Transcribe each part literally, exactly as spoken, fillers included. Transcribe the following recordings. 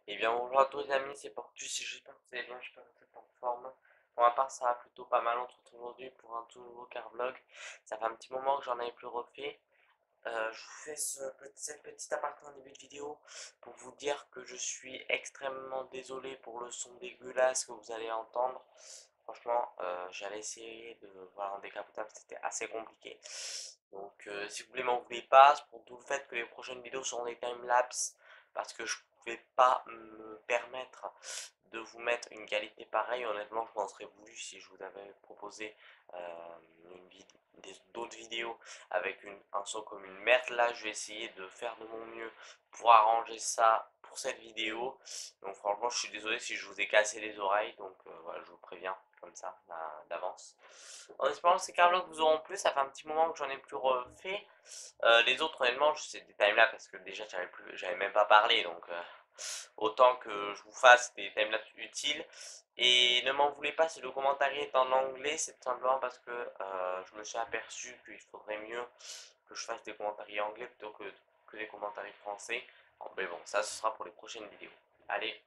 Et bien bonjour à tous les amis, c'est Portus, j'espère que vous allez bien, j'espère que vous êtes en forme. Pour ma part ça va plutôt pas mal, on se retrouve aujourd'hui pour un tout nouveau car vlog. Ça fait un petit moment que j'en avais plus refait. Euh, je vous fais ce petit, cette petite aparté en début de vidéo pour vous dire que je suis extrêmement désolé pour le son dégueulasse que vous allez entendre. Franchement, euh, j'allais essayer de voir en décapotable, c'était assez compliqué. Donc euh, si vous voulez m'en voulez pas, c'est pour tout le fait que les prochaines vidéos seront des timelapses parce que je pouvais pas me permettre de vous mettre une qualité pareille. Honnêtement, je m'en serais voulu si je vous avais proposé euh, une vid d'autres vidéos avec une, un son comme une merde. Là, je vais essayer de faire de mon mieux pour arranger ça pour cette vidéo. Donc franchement, je suis désolé si je vous ai cassé les oreilles. Donc euh, voilà, je vous préviens comme ça d'avance. En espérant que ces carvlogs vous auront plu, ça fait un petit moment que j'en ai plus refait. Euh, les autres, honnêtement, c'est des timelapses parce que déjà, j'avais plus, j'avais même pas parlé. Donc euh, autant que je vous fasse des timelapses utiles. Et ne m'en voulez pas si le commentaire est en anglais, c'est tout simplement parce que euh, je me suis aperçu qu'il faudrait mieux que je fasse des commentaires anglais plutôt que, que des commentaires français. Bon, mais bon, ça ce sera pour les prochaines vidéos. Allez.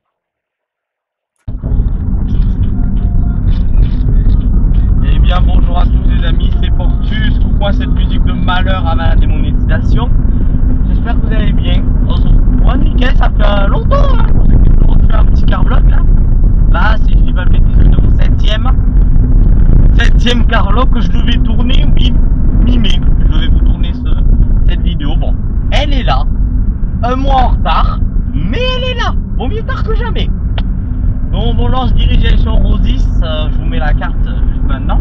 Eh bien bonjour à tous les amis, c'est Portus. Pourquoi cette musique de malheur avant la démonétisation? J'espère que vous allez bien. Ouais, nickel, ça fait longtemps hein, qu'on s'est refait un petit carvlog là. Là, si je dis pas de bêtises, c'est mon septième. Septième carvlog que je devais tourner mi-mai. Je devais vous tourner ce, cette vidéo. Bon, elle est là. Un mois en retard, mais elle est là. Vaut mieux tard que jamais. Donc bon, là on se dirige direction Rosis. Euh, je vous mets la carte juste maintenant.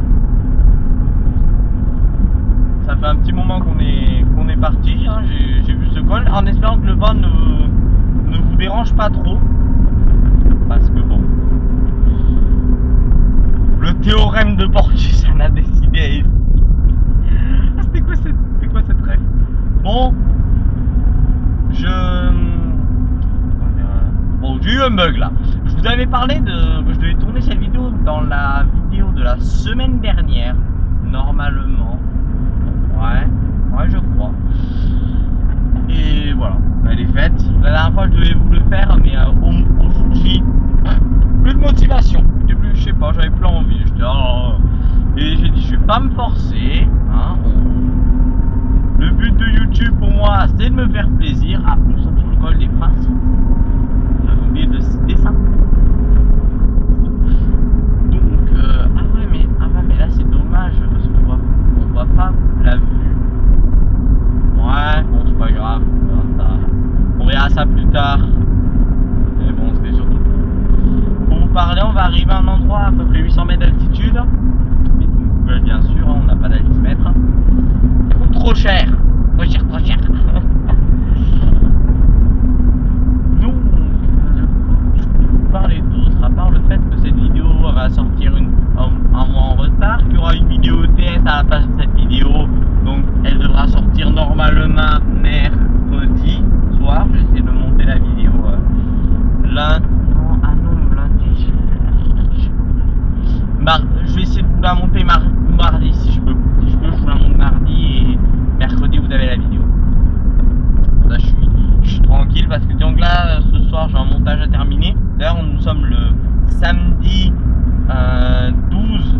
Ça fait un petit moment qu'on est, qu'on est parti, hein. J'ai vu ce col, en espérant que le vent ne, ne vous dérange pas trop. Parce que bon, le théorème de Portus en a décidé. Ah, c'était quoi cette, c'était quoi cette rêve? Bon, je... Bon, j'ai eu un bug là. Je vous avais parlé de que je devais tourner cette vidéo dans la vidéo de la semaine dernière, normalement. Ouais, ouais, je crois. Et voilà, elle est faite. La dernière fois, je devais vous le faire, mais euh, au, au Fuji, plus de motivation. Plus, je sais pas, j'avais plus envie. J'étais oh. Et j'ai dit, je vais pas me forcer. Hein. Le but de YouTube pour moi, c'est de me faire plaisir. Ah, nous sommes sur le col des Princes. J'avais oublié de citer ça. Donc, euh, ah ouais, mais, ah ouais, mais là, c'est dommage parce qu'on voit, on voit pas la vue. Ouais, bon, c'est pas grave, ça, on verra ça plus tard. Mais bon, c'était surtout pour vous parler. On va arriver à un endroit à peu près huit cents mètres d'altitude. Et Google, bien sûr, on n'a pas d'altimètre. Ça coûte trop cher, trop cher, trop cher. Donc, je peux vous parler d'autre, à part le fait que cette vidéo va sortir une, un, un mois en retard, qu'il y aura une vidéo T S à la place de cette vidéo. Donc elle devra sortir normalement mercredi soir. Je vais essayer de monter la vidéo euh, lundi. Non, ah non, lundi. Mar je vais essayer de vous la monter mar mardi si je peux. Si je peux, je vous la monte mardi et mercredi vous avez la vidéo. Ça, je suis, je suis tranquille parce que donc là, ce soir, j'ai un montage à terminer. D'ailleurs, nous sommes le samedi euh, douze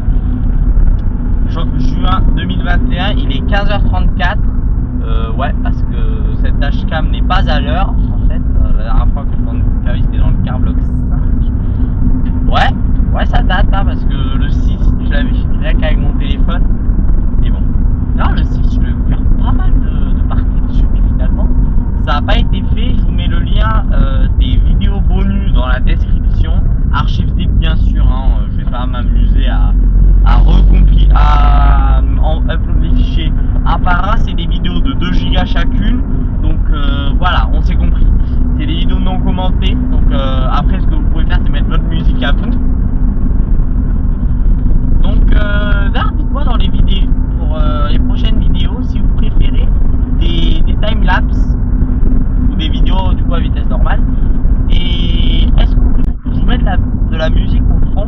juin deux mille vingt et un, il est quinze heures trente-quatre. Euh, ouais, parce que cette dashcam n'est pas à l'heure. En fait, euh, la dernière fois que je prends une service, c'était dans le Carvlog cinq. Ouais, ouais, ça date, hein, parce que le six, je l'avais fini rien qu'avec mon téléphone. Mais bon, là, le six, je vais vous faire pas mal de, de parties dessus, mais finalement, ça n'a pas été fait. Je vous mets le lien euh, des vidéos bonus dans la description. Archive zip, bien sûr, hein, je vais pas m'amuser à. à recompiler, à uploader les fichiers. À part un, c'est des vidéos de deux gigas chacune. Donc euh, voilà, on s'est compris. C'est des vidéos non commentées. Donc euh, après, ce que vous pouvez faire, c'est mettre votre musique à vous. Donc euh, là, dites-moi dans les vidéos, pour euh, les prochaines vidéos, si vous préférez des, des timelapses ou des vidéos du coup à vitesse normale. Et est-ce que vous préférez que je vous mette la, de la musique au fond?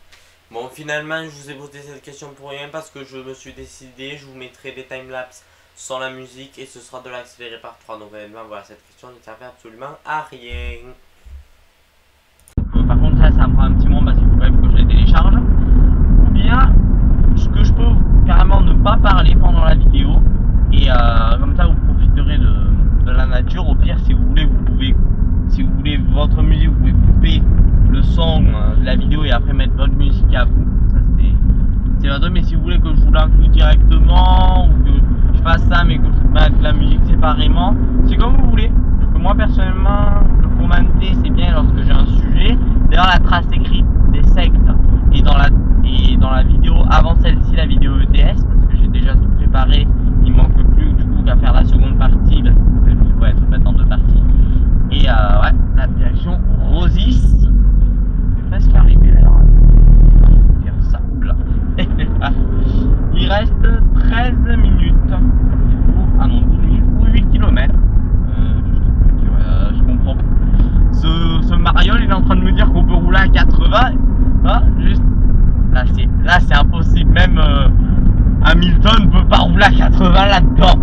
Bon, finalement, je vous ai posé cette question pour rien parce que je me suis décidé, je vous mettrai des timelapses sans la musique et ce sera de l'accéléré par trois. Donc honnêtement, voilà, cette question ne servait absolument à rien. Euh, par contre, ça, ça me prend un petit moment parce qu'il faut quand même que je les télécharge. Ou bien, ce que je peux carrément ne pas parler pendant la vidéo. Et euh, comme ça, vous profiterez de, de la nature. Au pire, si vous voulez, vous pouvez, si vous voulez votre musique, vous pouvez couper le son euh, de la vidéo et après mettre votre musique à vous. Ça, c'est votre. Mais si vous voulez que je vous l'inclue directement ou que je fasse ça, mais que je vous mette la musique séparément, c'est comme vous voulez. Parce que moi, personnellement, le commenter, c'est bien lorsque j'ai un sujet. D'ailleurs, la trace écrite des sectes et dans la et dans la vidéo avant celle-ci, la vidéo E T S, parce que j'ai déjà tout préparé. Il manque plus du coup qu'à faire la seconde partie. La vidéo va être faite en deux parties. Et euh, ouais, la direction Rosis. C'est presque arrivé là. Je vais dire ça. Oula. Il reste treize minutes. Ah non, douze minutes ou huit kilomètres. Euh, ouais, je comprends. Ce, ce mariole, il est en train de me dire qu'on peut rouler à quatre-vingts. Ah, juste. Là, c'est là, c'est impossible. Même euh, Hamilton peut pas rouler à quatre-vingts là-dedans.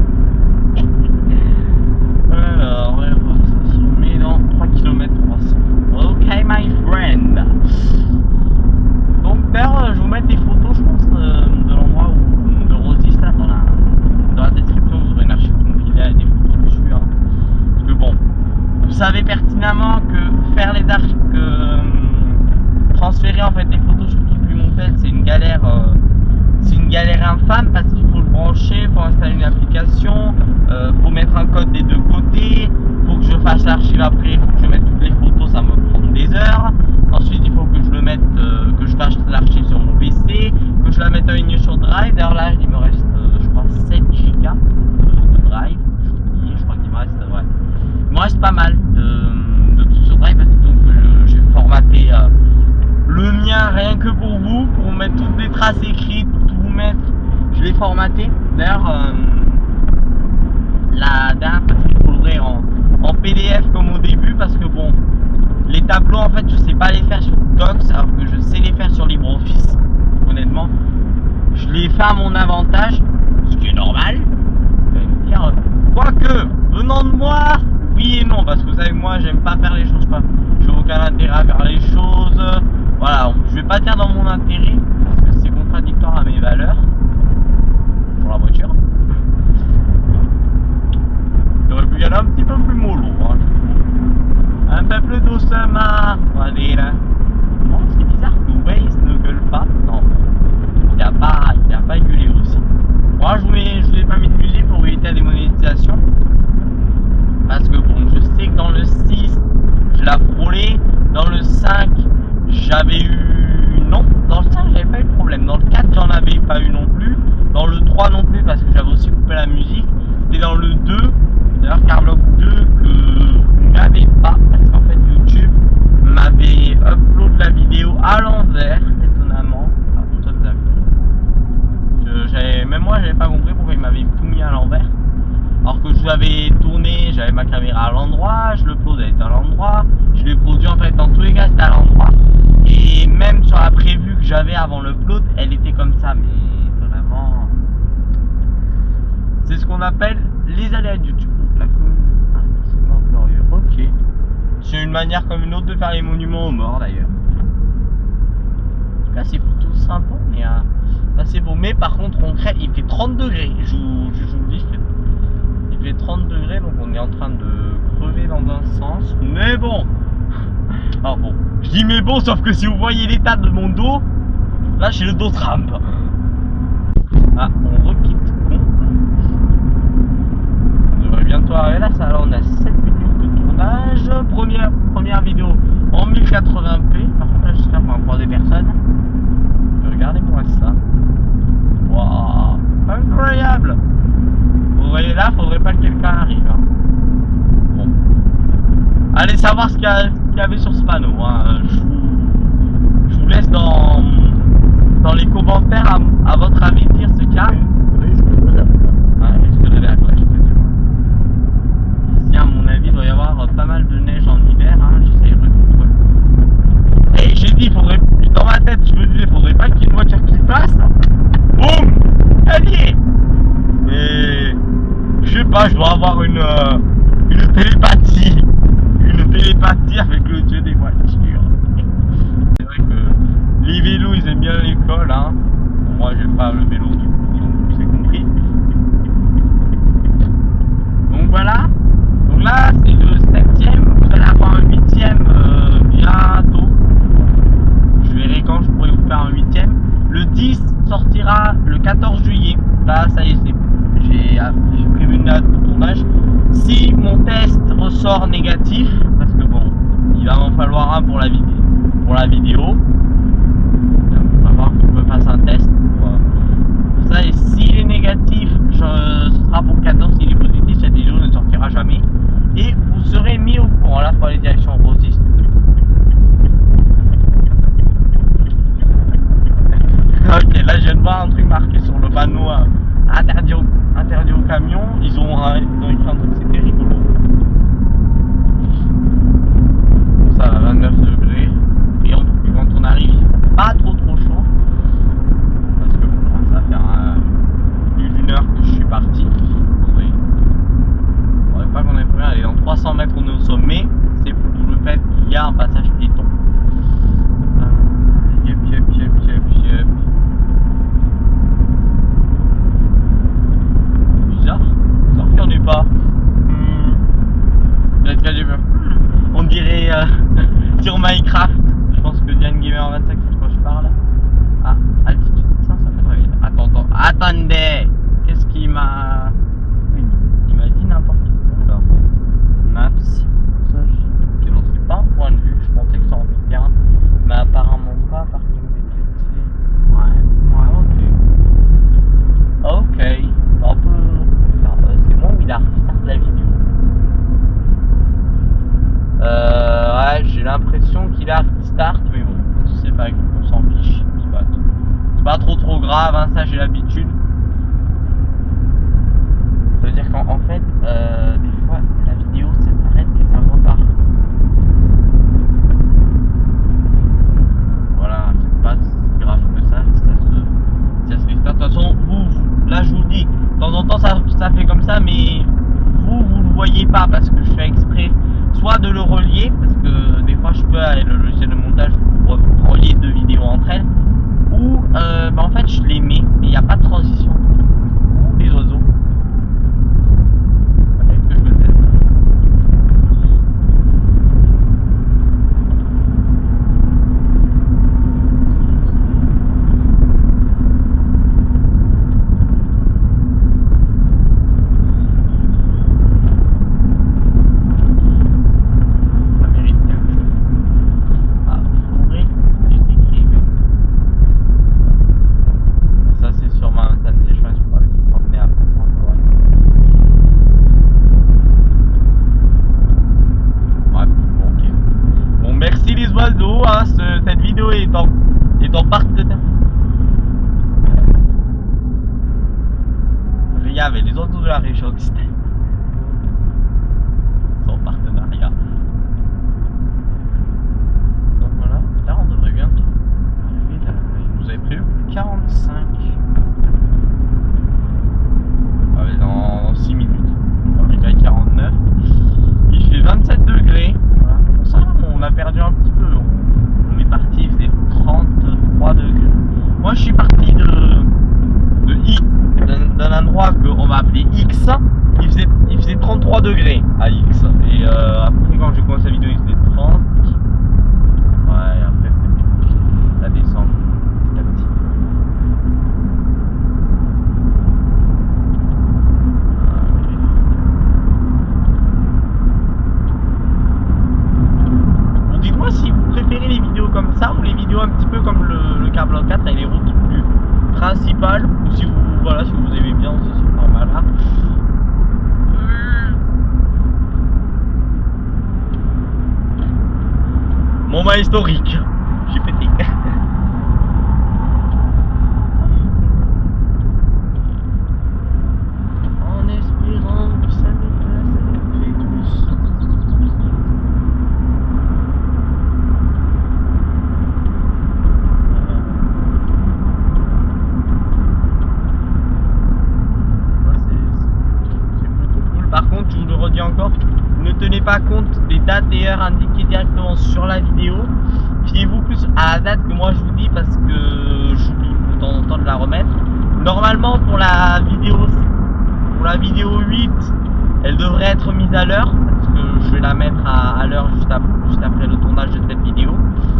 Alors, on va voir, ça se met dans trois kilomètres trois cents. Ok, my friend. Donc, d'ailleurs, je vous mets des photos, je pense, de, de l'endroit où de Rosis, là, dans la, dans la description, vous aurez une archive compilée avec des photos dessus. Hein. Parce que bon, vous savez pertinemment que faire les archives, que euh, transférer en fait des photos sur toute l'Humontel, c'est une galère. Euh, C'est une galère infâme parce qu'il faut le brancher, il faut installer une application, euh, faut mettre un code des deux côtés, faut que je fasse l'archive après, il faut que je mette toutes les photos, ça me prend des heures. Ensuite il faut que je le mette, euh, que je fasse l'archive sur mon P C, que je la mette en ligne sur Drive. D'ailleurs là il me reste euh, je crois sept giga de Drive, je crois qu'il me reste, ouais. Il me reste pas mal de, de tout sur Drive parce que donc j'ai formaté euh, le mien rien que pour vous, pour mettre toutes les traces écrites, pour tout vous mettre, je l'ai formaté. D'ailleurs, euh, la dernière fois, il faut l'ouvrir en, en P D F comme au début, parce que bon, les tableaux en fait, je sais pas les faire sur Docs, alors que je sais les faire sur LibreOffice. Honnêtement, je les fais à mon avantage, ce qui est normal. Vous allez me dire, quoique, venant de moi, oui et non, parce que vous savez, moi, j'aime pas faire les choses, pas. J'ai aucun intérêt à faire les choses. Voilà, je vais pas dire dans mon intérêt, parce que c'est contradictoire à mes valeurs pour la voiture. J'aurais pu y aller un petit peu plus mollo, hein. Un peu plus doucement, on va dire. Bon, c'est bizarre que Waze ne gueule pas. Non, il n'a pas, il a pas gueulé aussi. Moi, je voulais, je voulais pas mis de musique pour éviter la démonétisation. Parce que bon, je sais que dans le six, je l'ai frôlé. Dans le cinq, j'avais eu... Non, dans le cinq, j'avais pas eu de problème. Dans le quatre, j'en avais pas eu non plus. Dans le trois non plus, parce que j'avais aussi coupé la musique. C'était dans le deux, d'ailleurs, Carblock deux, que vous n'avez pas. Parce qu'en fait, YouTube m'avait upload la vidéo à l'envers, étonnamment. Ah, ça, j'avais, même moi, j'avais pas compris pourquoi il m'avait tout mis à l'envers. Alors que je l'avais tourné, j'avais ma caméra à l'endroit, je le upload, elle était à l'endroit, je l'ai produit en fait dans tous les cas c'était à l'endroit. Et même sur la prévue que j'avais avant l'upload, elle était comme ça, mais vraiment. C'est ce qu'on appelle les aléas de YouTube. La commune. Ah, c'est glorieux. Ok. C'est une manière comme une autre de faire les monuments aux morts d'ailleurs. En tout cas, c'est plutôt sympa, mais euh, là c'est beau. Mais par contre, on crée, il fait trente degrés. Je vous, je vous le dis, je fais. Il fait trente degrés, donc on est en train de crever dans un sens. Mais bon. Ah bon. Je dis mais bon, sauf que si vous voyez l'état de mon dos, là j'ai le dos trempe. Ah, on requitte. Bon. On devrait bientôt arriver là, ça. Alors on a sept minutes de tournage. Première, première vidéo en mille quatre-vingts p. Par contre là j'espère qu'on va croiser personne. Regardez-moi ça. Waouh, incroyable. Vous voyez là, faudrait pas que quelqu'un arrive. Hein. Bon. Allez savoir ce qu'il y, y avait sur ce panneau. Hein. Je, vous, je vous laisse dans, dans les commentaires à, à votre avis dire ce qu'il y a. Risque de la ouais, risque de la cloche. Ici, à mon avis, il doit y avoir pas mal de neige en hiver. Hein. J'essaie de retrouver. Et j'ai dit, faudrait. Dans ma tête, je me disais, faudrait pas qu'il y ait une voiture qui passe. Boum! Elle y est! Et pas, je dois avoir une, euh, une télépathie. Une télépathie avec le dieu des voitures. C'est vrai que les vélos, ils aiment bien l'école, hein. Bon, moi, j'aime pas le vélo, du coup, donc c'est compris. Donc voilà. Donc là, c'est le septième. Vous allez avoir un huitième euh, bientôt. Je verrai quand je pourrai vous faire un huitième. Le dix sortira le quatorze juillet. Là, ça y est, j'ai prévu une date de tournage. Si mon test ressort négatif, parce que bon, il va m'en falloir un pour la, vid pour la vidéo. Il va falloir que je me fasse un test pour, pour ça. Et s'il est négatif, je, ce sera pour quatorze. S'il est positif, cette vidéo ne sortira jamais. Et vous serez mis au courant. Là, pour les directions rosistes. Ok, là je viens de voir un truc marqué sur le panneau euh, interdit, au, interdit au camion. Ils ont, euh, ils ont écrit un truc, c'était rigolo. Ça va, vingt-neuf degrés. Et on, quand on arrive, c'est pas trop trop chaud. Parce que bon, ça va faire euh, plus d'une heure que je suis parti. Oui. Il faudrait pas qu'on ait plus rien. Allez, dans trois cents mètres, on est au sommet. C'est pour le fait qu'il y a un passage piéton. Euh, yep, yep, yep, yep, yep. Sauf qu'il n'y en ait pas. Hmm. Peut-être qu'il y a du... On dirait euh, sur Minecraft. Je pense que Diane Gamer vingt-cinq, c'est de quoi je parle. Ah, altitude cinq cents. Oui. Attends, attends. Attendez. Qu'est-ce qu'il m'a... Il m'a dit n'importe quoi là. Maps. Ça, je... Ok, non, c'est pas un point de vue. Je pensais que c'était en mi-terrain. Mais apparemment pas. Parking B T C. Ouais. Ouais, ok. Ok. On peut... C'est moi où il a restarté la vidéo. Euh, ouais, j'ai l'impression qu'il a restart, mais bon, c'est pas, on s'en fiche, c'est pas, pas trop trop grave, hein, ça j'ai l'habitude. Ça veut dire qu'en en fait, euh, des fois, la vidéo ça s'arrête et ça repart. Voilà, c'est pas si grave que ça, si ça se, si ça se restart. De toute façon, vous, là je vous le dis, de temps en temps ça, ça fait comme ça, mais vous, vous le voyez pas parce que je fais exprès soit de le relier, parce que des fois je peux avec le logiciel de montage pour relier deux vidéos entre elles, ou euh, bah en fait je les mets, mais il n'y a pas de transition. Les oiseaux. Avec que je le teste. Cette vidéo est en, est en partenariat. Regarde, les oiseaux de la région qui sont en partenariat. Donc voilà, là on devrait bientôt arriver là. Il nous avait prévu quarante-cinq. Ouais, dans six minutes. On va arriver à quarante-neuf. Il fait vingt-sept degrés. Voilà. Ça, on a perdu un petit peu. On est parti, il faisait trente-trois degrés. Moi je suis parti de, de I, d'un endroit qu'on va appeler X. Il faisait, il faisait trente-trois degrés à X. Et euh, après quand j'ai commencé la vidéo il faisait trente. Ouais, après ça descend petit à petit. Bon, dites-moi si vous préférez les vidéos comme ça ou les vidéos un petit peu comme le, le Carblock quatre avec les routes plus principales, ou si vous, voilà, si vous aimez bien aussi ce format là. Moment historique, j'ai pété. En espérant que ça me passe avec tous. Moi c'est plutôt redis encore, ne tenez pas compte des dates et heures indiquées directement sur la vidéo. Fiez-vous plus à la date que moi je vous dis parce que j'oublie de temps en temps de la remettre. Normalement pour la vidéo pour la vidéo huit, elle devrait être mise à l'heure parce que je vais la mettre à, à l'heure juste, juste après le tournage de cette vidéo.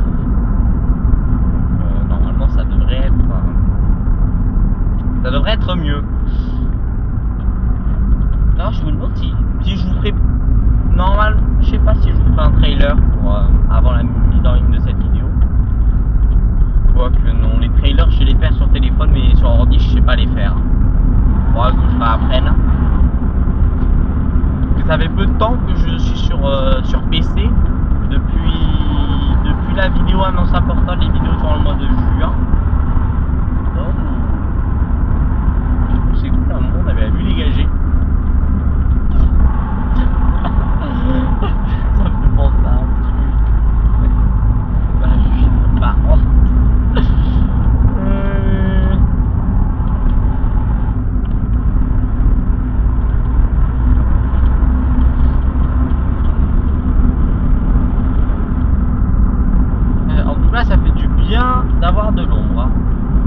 Euh, normalement ça devrait être ça devrait être mieux. Non, je me demande si, si je vous ferai normal, je sais pas si je vous ferai un trailer pour, euh, avant la mise en ligne de cette vidéo. Quoique non, les trailers je sais les faire sur téléphone mais sur ordi je sais pas les faire. Faudra que je réapprenne. Ça fait peu de temps que je suis sur, euh, sur P C depuis, depuis la vidéo annonce importante, les vidéos durant le mois de juin. Donc, c'est cool, à un moment on avait la vue dégagée. Ça me fait penser à un truc. La vue marrante. Euh... Euh, en tout cas, ça fait du bien d'avoir de l'ombre. Hein.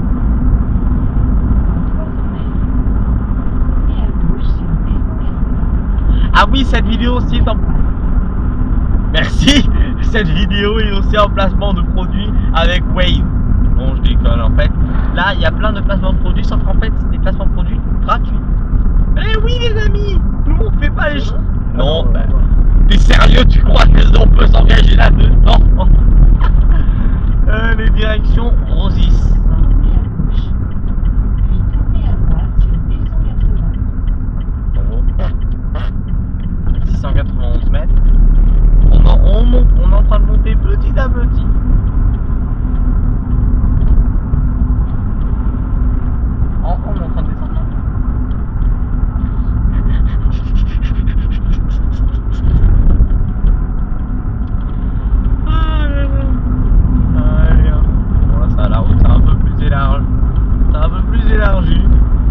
Ah oui, cette vidéo aussi est en... Merci. Cette vidéo est aussi en placement de produits avec Waze. Bon, je déconne en fait. Là, il y a plein de placements de produits, sauf qu'en fait, c'est des placements de produits gratuits. Eh oui, les amis, nous on fait pas les choses. Non, bah, t'es sérieux, tu crois que on peut s'engager là-dedans? euh, Les directions Rosis. six cent quatre-vingt-onze mètres. On, en, on, monte, on est en train de monter petit à petit. En, on est en train de descendre. Bon là ça, la route c'est un peu plus élargi. C'est un peu plus élargi.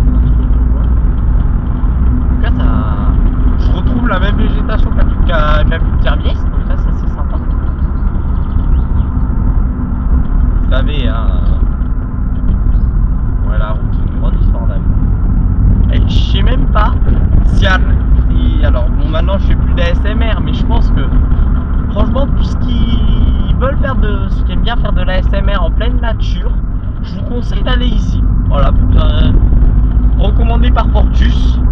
En tout cas ça... Je retrouve la même végétation qu'à la butte Serviès, donc ça, ça c'est sympa. Vous savez, hein, ouais, la route c'est une grande histoire d'amour. Et je sais même pas si, si alors bon maintenant je fais plus d'A S M R, mais je pense que franchement tout ce qui veulent faire de, ce qui aime bien faire de l'A S M R en pleine nature, je vous conseille d'aller ici. Voilà, euh, recommandé par Portus.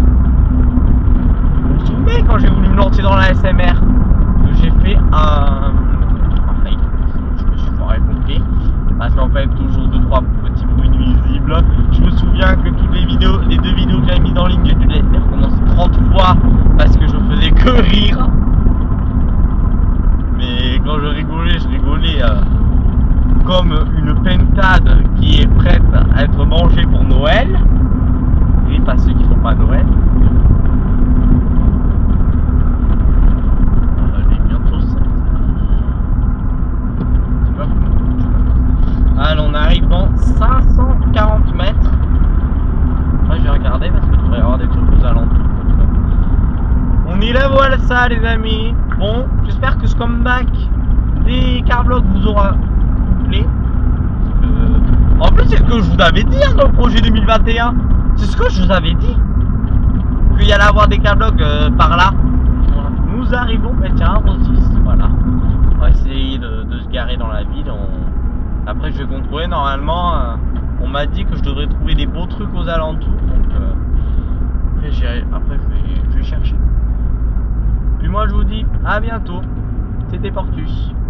Vous vous souvenez quand j'ai voulu me lancer dans la S M R, que j'ai fait un... un fail, je me suis foiré complet, parce qu'en fait toujours deux trois petits bruits nuisibles. Je me souviens que toutes les vidéos, les deux vidéos que j'avais mises en ligne, j'ai dû les recommencer trente fois parce que je faisais que rire. Mais quand je rigolais, je rigolais euh, comme une pentade qui est prête à être mangée pour Noël. Et pas ceux qui font pas Noël. Alors on arrive dans cinq cent quarante mètres. Moi je vais regarder parce qu'il devrait y avoir des trucs aux alentours. On y la voilà ça les amis. Bon, j'espère que ce comeback des carvlogs vous aura plu. Euh... En plus c'est ce que je vous avais dit hein, dans le projet deux mille vingt et un. C'est ce que je vous avais dit. Qu'il y allait avoir des carvlogs euh, par là. Voilà. Nous arrivons, bah, tiens, Rosis. Voilà. On va essayer de, de se garer dans la ville. On... Après je vais contrôler, normalement euh, on m'a dit que je devrais trouver des beaux trucs aux alentours, donc euh, après, après je, vais, je vais chercher. Puis moi je vous dis à bientôt, c'était Portus.